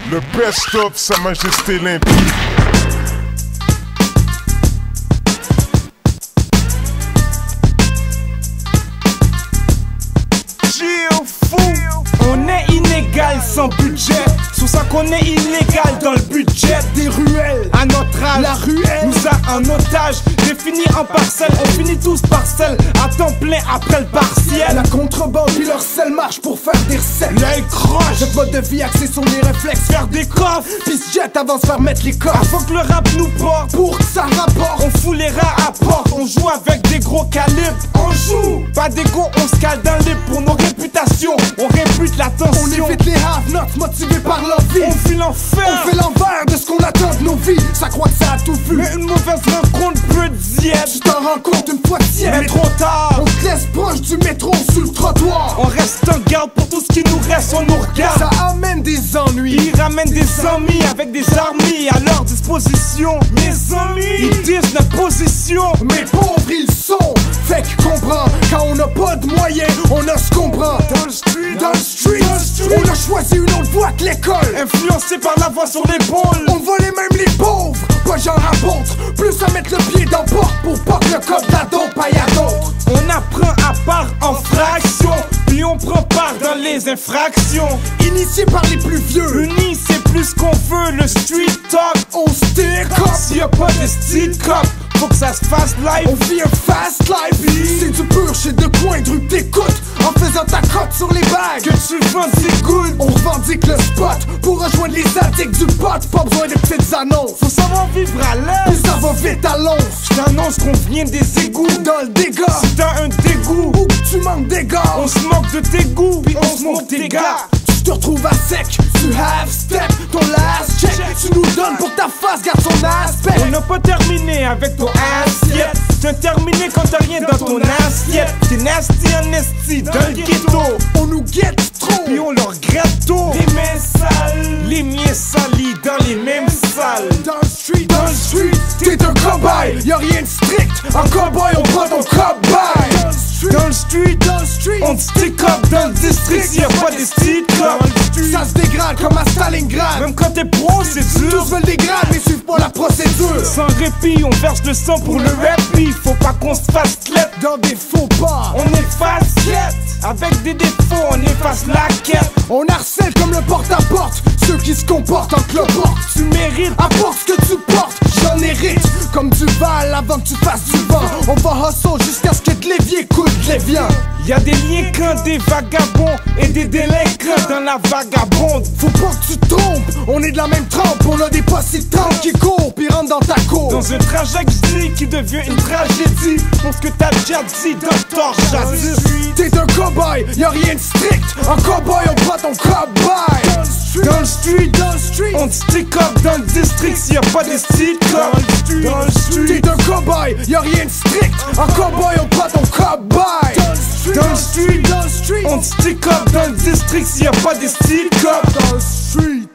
Le best-of Sa Majesté Limpide. On est inégal sans budget, sous ça qu'on est illégal dans le budget des ruelles. À notre âge, la ruelle nous a en otage, définis en parcelles. On finit tous parcelles, à temps plein après le partiel. La contrebande puis leur sel marche pour faire des recettes. L'œil croche, le mode de vie axé sur les réflexes. faire des coffres, Puis se jette avant de se faire mettre les coffres. faut que le rap nous porte. Pour que ça rapporte, On fout les rats à porte, on joue avec des gros calibres. On joue, pas d'égo, on se cale dans les pour nos réputations. On répute la tension, on évite les have-nots motivés par leur vie. on vit l'enfer. On fait l'envers de ce qu'on attend de nos vies. Ça croit que ça a tout vu. Mais une mauvaise rencontre peut diète. Tu t'en rends compte une fois tiède. Mais trop tard, On te laisse proche du métro sur le trottoir. on reste en garde pour tout ce qui nous reste, on nous regarde. Ça amène des ennuis. Ils ramènent des amis avec des armies à leur disposition. Mes amis, ils disent notre position. Mais pauvres ils sont. Fait que comprends, quand on n'a pas de moyens, on a ce qu'on prend. Dans le street, Dans le street, on a choisi une autre voie que l'école. influencés par la voix sur l'épaule. On volait même les pauvres, pas genre apôtre. Plus à mettre le pied dans porte pour pas que le code d'ado paille à d'autres. On apprend à part en fractions, puis on prend part dans les infractions. Initié par les plus vieux, Unis, c'est plus qu'on veut, le street talk. on stick up. S'il y a pas de street cop, faut que ça se fasse live. On vit un fast life. C'est du pur chez de coin de rue que t'écoutes. En faisant ta cote sur les bagues. Que tu vends, c'est good. On revendique le spot pour rejoindre les addicts du pot. Pas besoin de petites annonces. Faut savoir vivre à Puis l'aise. ça va vite à l'once. Je t'annonce qu'on vient des égouts. Dans le dégât, Si t'as un dégoût, ou que tu manques d'égard, on se moque de tes goûts, puis on se moque tes gars. tu te retrouves à sec. Tu half step, ton last check. Tu nous donnes pour que ta face garde son aspect. On n'a pas terminé avec ton assiette. T'as terminé quand t'as rien dans ton assiette. T'es nasty en esti dans le ghetto. On nous guette trop. Puis on leur gratte tôt. Les mains sales, les miens salis dans les mêmes salles. Dans le street, t'es un cobaye. Y'a rien de strict. En cowboy, on prend ton cobaye. Dans le street, on te stick up dans le district. S'il y a pas de street club, Ça se dégrade comme à Stalingrad. même quand t'es pro, c'est dur. Tous veulent des grades, mais suivent pas la procédure. Sans répit, on verse le sang pour le rap. Faut pas qu'on se fasse clep. Dans des faux pas, On efface quête. Avec des défauts, on efface la quête. on harcèle comme le porte-à-porte. Ceux qui se comportent en cloporte. Tu mérites. Apporte ce que tu portes, j'en hérite. Comme du val avant que tu fasses du vent. On va hustle jusqu'à ce que de l'évier coule de l'évian. Y'a des liens quand des vagabonds et des délinquants dans la vagabonde. Faut pas que tu te trompes, on est de la même trempe. On a des postes de trempe qui courent puis rentrent dans ta cour. Dans une tragédie qui devient une tragédie. Pour ce que t'as déjà dit, docteur jadis. T'es un cobaye, y'a rien de strict. En cowboy, on prend ton cobaye. Dans le street, on te stick up dans le district. S'il y a pas de street club. Dans le street, T'es un cobaye, y'a rien de strict. En cowboy, on prend ton cobaye. dans le street, on te stick up dans le district. S'il y a pas de street club. Dans le street.